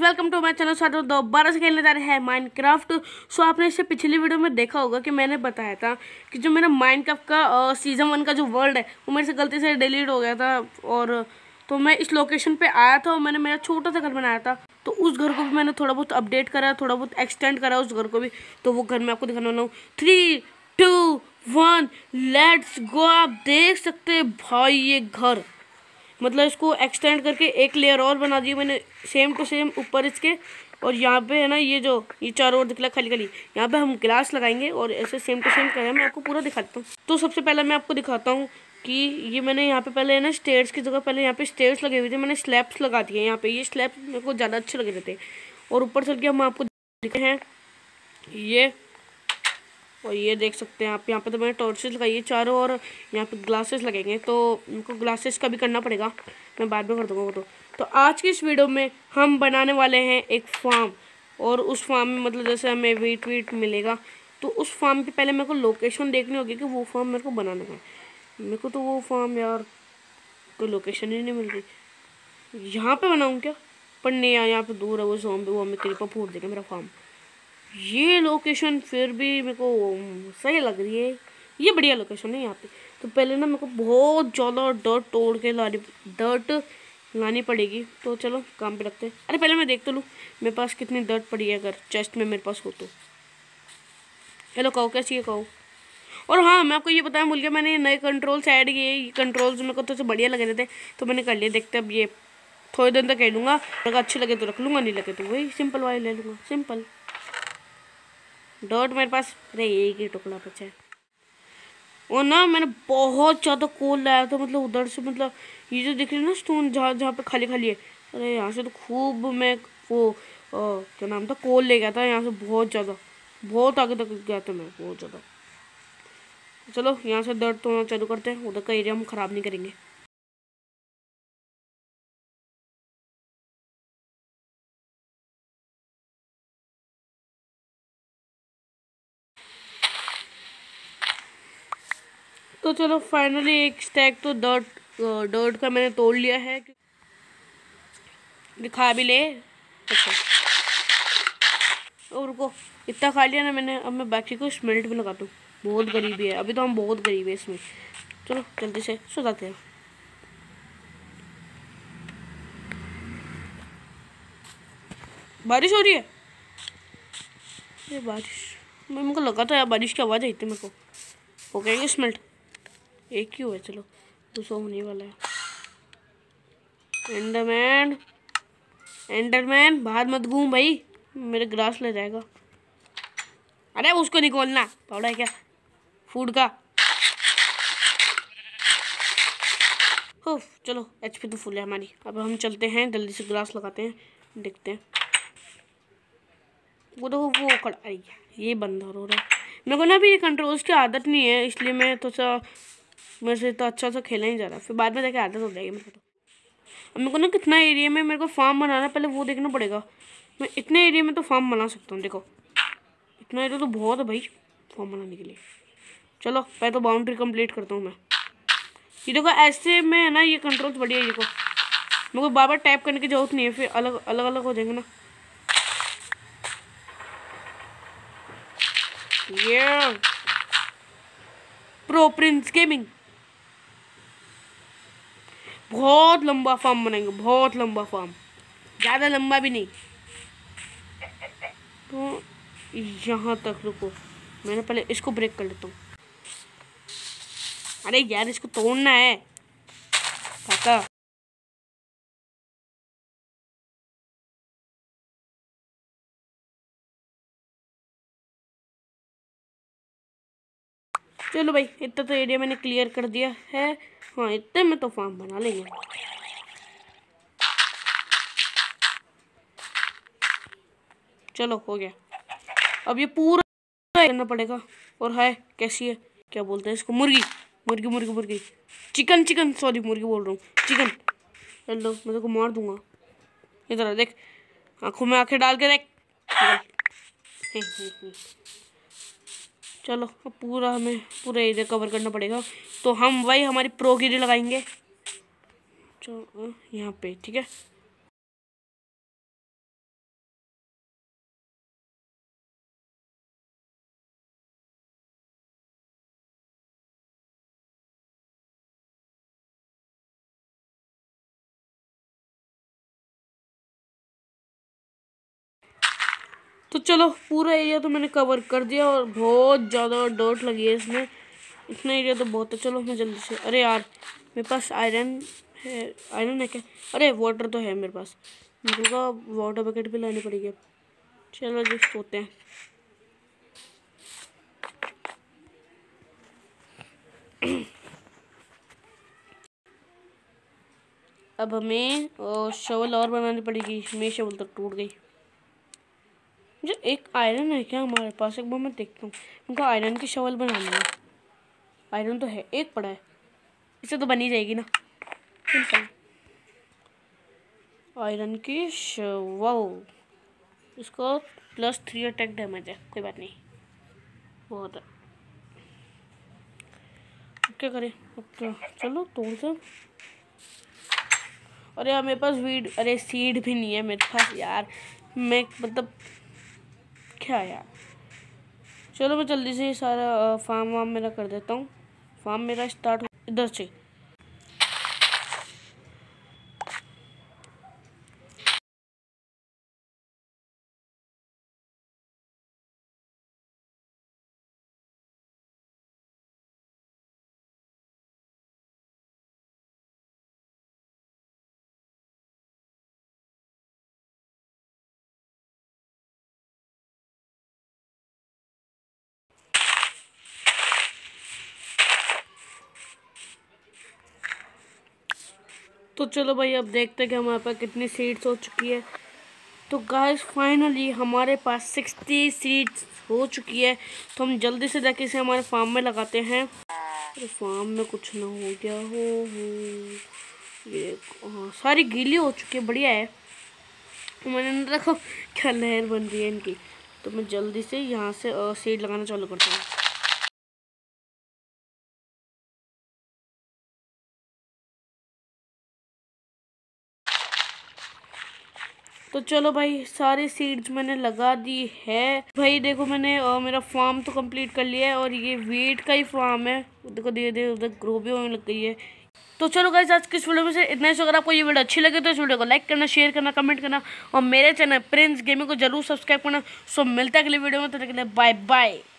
Welcome to my channel. साथ दोबारा से खेलने जा रहे हैं माइनक्राफ्ट। सो आपने इससे पिछली वीडियो में देखा होगा कि मैंने बताया था कि जो मेरा माइनक्राफ्ट का सीजन 1 का जो वर्ल्ड है वो मेरे से गलती से डिलीट हो गया था। और तो मैं इस लोकेशन पे आया था और मैंने मेरा छोटा सा घर बनाया था। तो उस घर को भी मैंने थोड़ा बहुत अपडेट करा, थोड़ा बहुत एक्सटेंड करा उस घर को भी। तो वो घर मैं आपको दिखाने वाला हूँ। 3, 2, 1 लेट्स गो। आप देख सकते हैं भाई ये घर, मतलब इसको एक्सटेंड करके एक लेयर और बना दी मैंने सेम टू सेम ऊपर इसके। और यहाँ पे है ना ये चारों ओर दिखला खाली खाली, यहाँ पे हम गिलास लगाएंगे और ऐसे सेम टू सेम करें। मैं आपको पूरा दिखाता हूँ। तो सबसे पहले मैं आपको दिखाता हूँ कि ये मैंने यहाँ पे पहले है ना स्टेयर्स की जगह पहले यहाँ पे स्टेयर्स लगे हुए थे, मैंने स्लैब्स लगा दिए यहाँ पे। ये स्लैब्स मेरे को ज़्यादा अच्छे लगे थे। और ऊपर चल के हम आपको दिखे हैं ये, और ये देख सकते हैं आप। यहाँ पे तो मैंने टॉर्चेस लगाई है चारों, और यहाँ पे ग्लासेस लगेंगे। तो उनको ग्लासेस का भी करना पड़ेगा, मैं बाद में कर दूँगा वो तो आज की इस वीडियो में हम बनाने वाले हैं एक फार्म। और उस फार्म में मतलब जैसे हमें वीट वीट मिलेगा, तो उस फार्म की पहले मेरे को लोकेशन देखनी होगी कि वो फार्म मेरे को बनाना है। मेरे को तो वो फार्म यार कोई लोकेशन ही नहीं मिल रही। यहाँ पर बनाऊँ क्या? पर नहीं यार, यहाँ पर दूर है वो ज़ॉम्बी, वो हमें क्रीपर फूट देगा मेरा फार्म। ये लोकेशन फिर भी मेरे को सही लग रही है, ये बढ़िया लोकेशन है यहाँ पे। तो पहले ना मेरे को बहुत ज़्यादा डर्ट तोड़ के लानी पड़ेगी। तो चलो काम पे रखते हैं। अरे पहले मैं देख तो लूँ मेरे पास कितनी डर्ट पड़ी है, अगर चेस्ट में मेरे पास हो तो। हेलो कहो, कैसी है कहो? और हाँ, मैं आपको ये बताया भूल गया, मैंने नए कंट्रोल्स ऐड किए। ये कंट्रोल्स मेरे को तो बढ़िया लग रहे थे तो मैंने कर लिए। देखते अब ये थोड़े दिन तक कह दूँगा, अगर अच्छे लगे तो रख लूँगा, नहीं लगे तो वही सिंपल वाले ले लूँगा। सिंपल डॉट मेरे पास, अरे एक ही टुकड़ा बचा है। और ना मैंने बहुत ज़्यादा कोल लाया था, मतलब उधर से, मतलब ये जो दिख रही है ना स्टोन जहाँ जहाँ पे खाली खाली है, अरे यहाँ से तो खूब मैं वो क्या नाम था, कोल ले गया था यहाँ से। बहुत ज़्यादा, बहुत आगे तक गया था मैं, बहुत ज़्यादा। चलो यहाँ से दर्द तो चालू करते हैं, उधर का एरिया हम ख़राब नहीं करेंगे। तो चलो फाइनली एक स्टैक तो डर्ट का मैंने तोड़ लिया है। दिखा भी ले। अच्छा, और रुको, इतना खा लिया ना मैंने, अब मैं बाकी को स्मेल्ट में लगा दूँ। बहुत गरीबी है अभी तो, हम बहुत गरीब है इसमें। चलो जल्दी से सो जाते हैं। बारिश हो रही है, ये बारिश, मेरे को लगा था यार बारिश की आवाज़ आई थी मेरे को। हो गया स्मेल्ट, एक ही हुआ है। चलो दूसरा होने वाला है। एंडरमैन, एंडरमैन बाहर मत घूम भाई, मेरे ग्रास ले जाएगा। अरे उसको नहीं खोलना, पाउडा है क्या फूड का? हो चलो, एचपी तो फुल है हमारी। अब हम चलते हैं जल्दी से, ग्रास लगाते हैं, देखते हैं। वो तो वो खड़ा, ये बंद हो रहा है। मेरे को ना अभी ये कंट्रोल्स की आदत नहीं है, इसलिए मैं तो मेरे से तो अच्छा सा खेला नहीं जा रहा, फिर बाद में जाके आदत हो जाएगी मेरे को। तो अब मेरे को ना कितना एरिया में मेरे को फार्म बनाना, पहले वो देखना पड़ेगा। मैं इतने एरिया में तो फार्म बना सकता हूँ। देखो इतना एरिया तो बहुत है भाई फार्म बनाने के लिए। चलो पहले तो बाउंड्री कंप्लीट करता हूँ मैं। ये देखो ऐसे में है ना, ये कंट्रोल्स बढ़िया है। देखो मेरे को बार बार टैप करने की जरूरत नहीं है, फिर अलग अलग अलग हो जाएंगे ना। ये प्रो प्रिंस गेमिंग, बहुत लंबा फार्म बनाएंगे, बहुत लंबा फार्म, ज़्यादा लंबा भी नहीं। तो यहाँ तक रुको, मैंने पहले इसको ब्रेक कर लेता हूँ। अरे यार इसको तोड़ना है काका। चलो भाई, इतना तो एरिया मैंने क्लियर कर दिया है। हाँ इतने में तो फार्म बना लेंगे। चलो हो गया। अब ये पूरा करना पड़ेगा। और है कैसी है, क्या बोलते हैं इसको, मुर्गी मुर्गी मुर्गी मुर्गी, चिकन चिकन, सॉरी मुर्गी बोल रहा हूँ, चिकन। चलो मैं तो मार दूंगा। इधर देख, आंखों में आंखें डाल के देख। चलो अब पूरा हमें पूरा एरिया कवर करना पड़ेगा। तो हम वही हमारी प्रो गिरी लगाएंगे यहाँ पे, ठीक है। तो चलो पूरा एरिया तो मैंने कवर कर दिया और बहुत ज़्यादा डॉट लगी है इसमें। इतना एरिया तो बहुत है। चलो मैं जल्दी से, अरे यार मेरे पास आयरन है, आयरन है क्या? अरे वाटर तो है मेरे पास, मेरे को वाटर बकेट भी लानी पड़ेगी अब। चलो जी सोते हैं। अब हमें शवल और बनानी पड़ेगी। मेरी शवल तो टूट गई। जो एक आयरन है क्या हमारे पास? एक बार मैं देखता हूँ। उनको आयरन की शवल बनानी है। आयरन तो है, एक पड़ा है, इससे तो बनी जाएगी ना। आयरन की शवल, इसको +3 अटैक डैमेज है, कोई बात नहीं, बहुत है। क्या करें अब? क्या चलो तोड़ से। अरे यार मेरे पास वीड, अरे सीड भी नहीं है मेरे पास यार। मैं मतलब क्या यार। चलो मैं जल्दी से सारा फार्म वार्म मेरा कर देता हूँ। फार्म मेरा स्टार्ट इधर से। तो चलो भाई अब देखते हैं कि हमारे पास कितनी सीड्स हो चुकी है। तो गाइस फाइनली हमारे पास 60 सीड्स हो चुकी है। तो हम जल्दी से जाके इसे हमारे फार्म में लगाते हैं। अरे फार्म में कुछ ना हो गया हो। ये हाँ, सारी गीली हो चुकी है, बढ़िया है। मैंने देखो क्या लहर बन रही है इनकी। तो मैं जल्दी से यहाँ से सीड लगाना चालू करता हूँ। तो चलो भाई सारी सीड्स मैंने लगा दी है। भाई देखो मैंने मेरा फार्म तो कंप्लीट कर लिया है और ये वीट का ही फार्म है। देखो धीरे धीरे उधर ग्रो भी होने लग गई है। तो चलो गाइस आज की इस वीडियो में से इतना ही। अगर आपको ये वीडियो अच्छी लगे तो इस वीडियो को लाइक करना, शेयर करना, कमेंट करना और मेरे चैनल प्रिंस गेमिंग को जरूर सब्सक्राइब करना। सो मिलता है अगले वीडियो में, तो तब तक के लिए बाय बाय।